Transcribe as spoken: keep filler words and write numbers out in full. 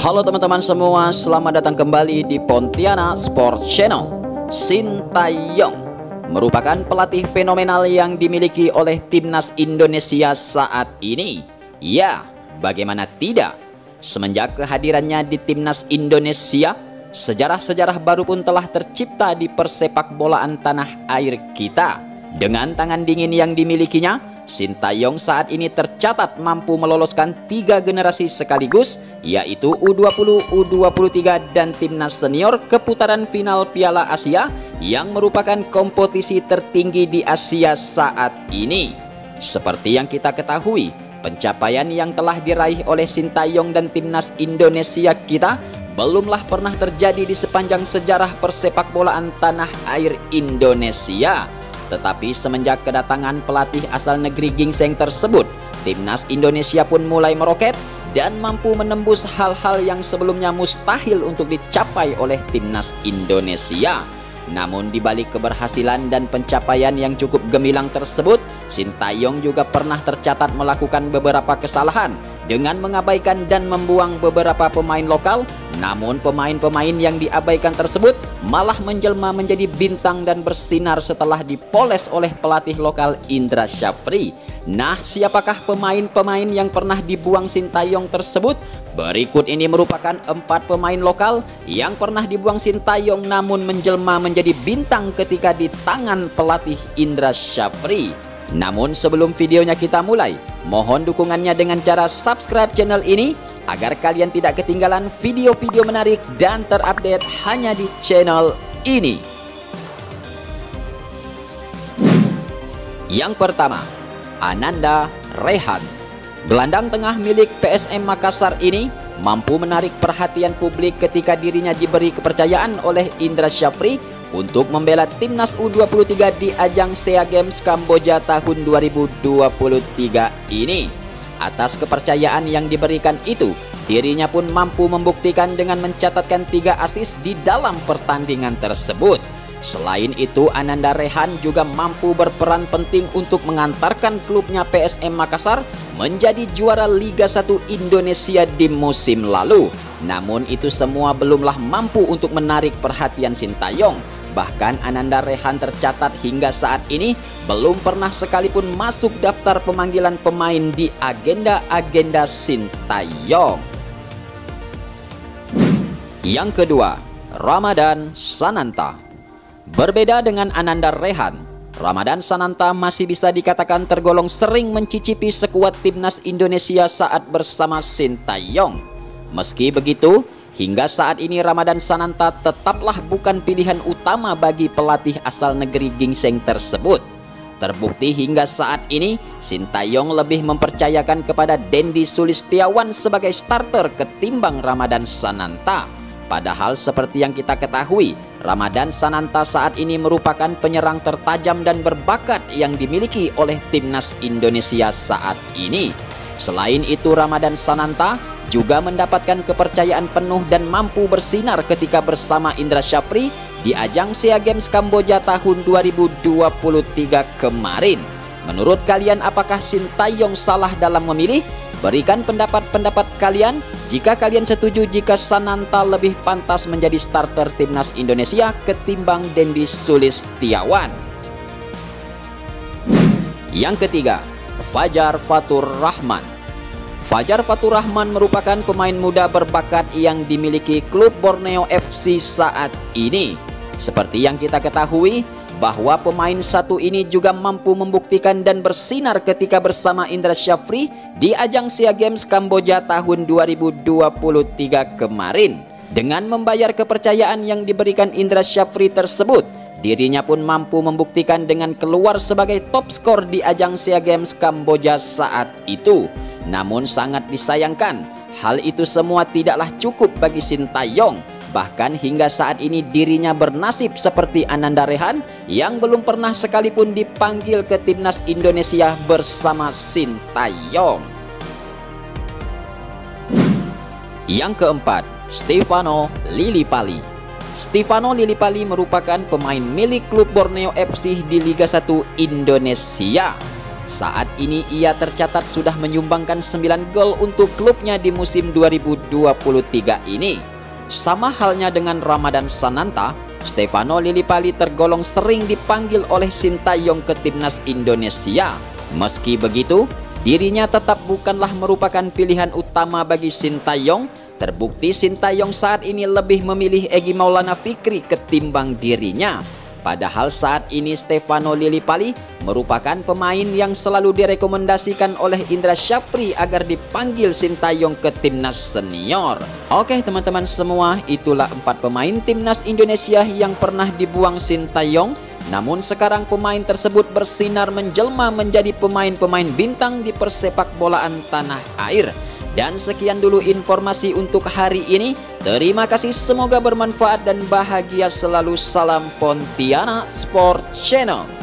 Halo teman-teman semua, selamat datang kembali di Pontianak Sport Channel. Sintayong merupakan pelatih fenomenal yang dimiliki oleh timnas Indonesia saat ini. Ya, bagaimana tidak? Semenjak kehadirannya di timnas Indonesia, sejarah-sejarah baru pun telah tercipta di persepakbolaan tanah air kita. Dengan tangan dingin yang dimilikinya, Sintayong saat ini tercatat mampu meloloskan tiga generasi sekaligus, yaitu U dua puluh, U dua puluh tiga, dan timnas senior ke putaran final Piala Asia yang merupakan kompetisi tertinggi di Asia saat ini. Seperti yang kita ketahui, pencapaian yang telah diraih oleh Sintayong dan timnas Indonesia kita belumlah pernah terjadi di sepanjang sejarah persepakbolaan tanah air Indonesia. Tetapi semenjak kedatangan pelatih asal negeri gingseng tersebut, timnas Indonesia pun mulai meroket dan mampu menembus hal-hal yang sebelumnya mustahil untuk dicapai oleh timnas Indonesia. Namun di balik keberhasilan dan pencapaian yang cukup gemilang tersebut, Sintayong juga pernah tercatat melakukan beberapa kesalahan dengan mengabaikan dan membuang beberapa pemain lokal. Namun pemain-pemain yang diabaikan tersebut malah menjelma menjadi bintang dan bersinar setelah dipoles oleh pelatih lokal Indra Syafri. Nah, siapakah pemain-pemain yang pernah dibuang Sintayong tersebut? Berikut ini merupakan empat pemain lokal yang pernah dibuang Sintayong namun menjelma menjadi bintang ketika di tangan pelatih Indra Syafri. Namun sebelum videonya kita mulai, mohon dukungannya dengan cara subscribe channel ini agar kalian tidak ketinggalan video-video menarik dan terupdate hanya di channel ini. Yang pertama, Ananda Rehan. Gelandang tengah milik P S M Makassar ini mampu menarik perhatian publik ketika dirinya diberi kepercayaan oleh Indra Syafri untuk membela timnas U dua puluh tiga di ajang SEA Games Kamboja tahun dua ribu dua puluh tiga ini. Atas kepercayaan yang diberikan itu, dirinya pun mampu membuktikan dengan mencatatkan tiga assist di dalam pertandingan tersebut. Selain itu, Ananda Rehan juga mampu berperan penting untuk mengantarkan klubnya P S M Makassar menjadi juara Liga satu Indonesia di musim lalu. Namun itu semua belumlah mampu untuk menarik perhatian Sintayong. Bahkan Ananda Rehan tercatat hingga saat ini belum pernah sekalipun masuk daftar pemanggilan pemain di agenda-agenda Sintayong. Yang kedua, Ramadan Sananta. Berbeda dengan Ananda Rehan, Ramadan Sananta masih bisa dikatakan tergolong sering mencicipi skuad timnas Indonesia saat bersama Sintayong. Meski begitu, hingga saat ini Ramadan Sananta tetaplah bukan pilihan utama bagi pelatih asal negeri gingseng tersebut. Terbukti hingga saat ini, Sintayong lebih mempercayakan kepada Dendi Sulistiawan sebagai starter ketimbang Ramadan Sananta. Padahal seperti yang kita ketahui, Ramadan Sananta saat ini merupakan penyerang tertajam dan berbakat yang dimiliki oleh timnas Indonesia saat ini. Selain itu, Ramadan Sananta juga mendapatkan kepercayaan penuh dan mampu bersinar ketika bersama Indra Syafri di ajang SEA Games Kamboja tahun dua ribu dua puluh tiga kemarin. Menurut kalian, apakah Sintayong salah dalam memilih? Berikan pendapat-pendapat kalian. Jika kalian setuju jika Sananta lebih pantas menjadi starter timnas Indonesia ketimbang Dendi Sulistiawan. Yang ketiga, Fajar Fatur Rahman. Fajar Fatur Rahman merupakan pemain muda berbakat yang dimiliki klub Borneo F C saat ini. Seperti yang kita ketahui, bahwa pemain satu ini juga mampu membuktikan dan bersinar ketika bersama Indra Syafri di ajang SEA Games Kamboja tahun dua ribu dua puluh tiga kemarin. Dengan membayar kepercayaan yang diberikan Indra Syafri tersebut, dirinya pun mampu membuktikan dengan keluar sebagai top skor di ajang SEA Games Kamboja saat itu. Namun sangat disayangkan, hal itu semua tidaklah cukup bagi Sintayong. Bahkan hingga saat ini dirinya bernasib seperti Ananda Rehan yang belum pernah sekalipun dipanggil ke timnas Indonesia bersama Sintayong. Yang keempat, Stefano Lillipali. Stefano Lillipali merupakan pemain milik klub Borneo F C di Liga satu Indonesia. Saat ini ia tercatat sudah menyumbangkan sembilan gol untuk klubnya di musim dua ribu dua puluh tiga ini. Sama halnya dengan Ramadan Sananta, Stefano Lillipali tergolong sering dipanggil oleh Sintayong ke timnas Indonesia. Meski begitu, dirinya tetap bukanlah merupakan pilihan utama bagi Sintayong. Terbukti Sintayong saat ini lebih memilih Egy Maulana Fikri ketimbang dirinya. Padahal saat ini Stefano Lillipali merupakan pemain yang selalu direkomendasikan oleh Indra Syafri agar dipanggil Sintayong ke timnas senior. Oke teman-teman semua, itulah empat pemain timnas Indonesia yang pernah dibuang Sintayong. Namun sekarang pemain tersebut bersinar menjelma menjadi pemain-pemain bintang di persepak bolaan tanah air. Dan sekian dulu informasi untuk hari ini. Terima kasih, semoga bermanfaat dan bahagia selalu. Salam Pontianak Sport Channel.